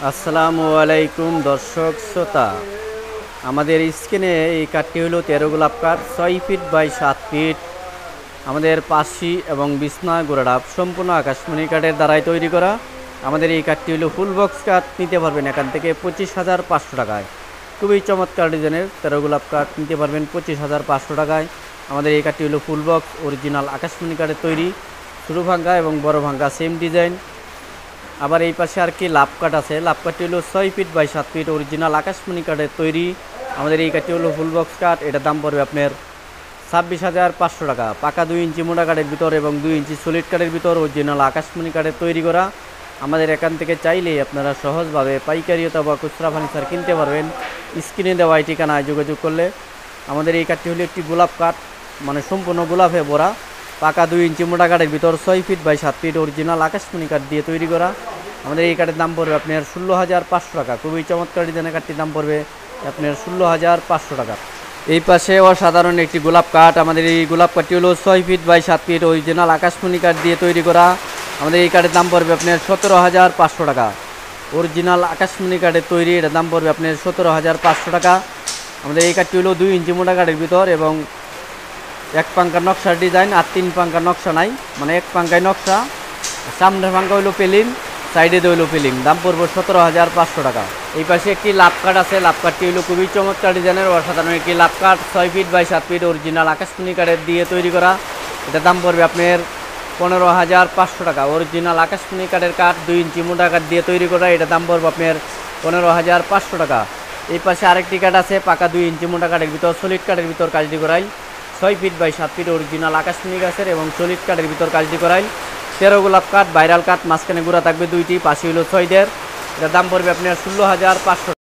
আসসালামু আলাইকুম দর্শক শ্রোতা, আমাদের স্ক্রিনে এই কাঠটি হলো 13 গোলাপ কাঠ, 6 ফিট বাই 7 ফিট। আমাদের পাশি এবং বিছনা গোড়াডাব সম্পূর্ণ আকাশমণি কাঠের দ্বারাই তৈরি করা। আমাদের এই কাঠটি হলো ফুল বক্স কাঠ, নিতে পারবেন এখান থেকে 25,500 টাকায়। খুবই চমৎকার ডিজাইনের 13 গোলাপ কাঠ নিতে পারবেন 25,500 টাকায়। আমাদের এই কাঠটি হলো ফুল বক্স অরিজিনাল আকাশমণি কাঠের তৈরি, ছোটো ভাঙ্গা এবং বড় ভাঙ্গা সেম ডিজাইন। আবার এই পাশে আর কি লাভ কাঠ আছে, লাভ কাঠটি হলো 6 ফিট বাই 7 ফিট অরিজিনাল আকাশমণি কাঠের তৈরি। আমাদের এই কাঠটি হলো ফুল বক্স কাঠ, এটার দাম পড়বে আপনার 26,500 টাকা। পাকা 2 ইঞ্চি মোটা কাঠের ভিতর এবং 2 ইঞ্চি সলিড কাঠের ভিতর অরিজিনাল আকাশমণি কাঠের তৈরি করা। আমাদের এখান থেকে চাইলেই আপনারা সহজভাবে পাইকারি অথবা খুচরা ফার্নিচার কিনতে পারবেন। স্ক্রিনে দেওয়া এই ঠিকানায় যোগাযোগ করলে। আমাদের এই কাঠটি হলো একটি গোলাপ কাঠ, মানে সম্পূর্ণ গোলাপে ভরা, পাকা 2 ইঞ্চি মোটা কাঠের ভিতর 6 ফিট বাই 7 ফিট অরিজিনাল আকাশমণি কাঠ দিয়ে তৈরি করা। আমাদের এই কাঠের দাম পড়বে আপনার 16,500 টাকা। খুবই চমৎকার ডিজাইনের কাঠটির দাম পড়বে আপনার 16,500 টাকা। এই পাশে অসাধারণ একটি গোলাপ কাঠ, আমাদের এই গোলাপ কাঠটি হলো 6 ফিট বাই 7 ফিট অরিজিনাল আকাশমণি কাঠ দিয়ে তৈরি করা। আমাদের এই কাঠের দাম পড়বে আপনার 17,500 টাকা। অরিজিনাল আকাশমণি কাঠের তৈরি, এটার দাম পড়বে আপনার 17,500 টাকা। আমাদের এই কাঠটি হলো 2 ইঞ্চি মোটা কাঠের ভিতর এবং 1 পাঙ্কার নকশার ডিজাইন, আর 3 পাঙ্কার নকশা নাই, মানে 1 পাঙ্কায় নকশা। সামনের পাঙ্কা হইলো পেলিং, সাইডে হইলো পেলিং, দাম পড়বে 17,500 টাকা। এই পাশে একটি লাভ কাঠ আছে, লাভ কাঠটি হইলো খুবই চমৎকার ডিজাইনের অসাধারণ একটি লাভ কাঠ, 6 ফিট বাই 7 ফিট অরিজিনাল আকাশমণি কাঠের দিয়ে তৈরি করা। এটার দাম পড়বে আপনার 15,500 টাকা। অরিজিনাল আকাশমণি কাঠের কাঠ, 2 ইঞ্চি মোটা কাঠ দিয়ে তৈরি করা, এটার দাম পড়বে আপনার 15,500 টাকা। এই পাশে আরেকটি কাঠ আছে, পাকা 2 ইঞ্চি মোটা কাঠের ভিতর সলিড কাঠের ভিতর কাজটি করাই, 6 ফিট বাই 7 ফিট অরিজিনাল আকাশমণি গাছের এবং সলিড কাঠের ভিতর কাজটি করাই। 13 গোলাপ কাঠ, ভাইরাল কাঠ, মাঝখানে গুঁড়া থাকবে 2টি, পাশে হইল 6 দের। এটার দাম পড়বে আপনার 16,500।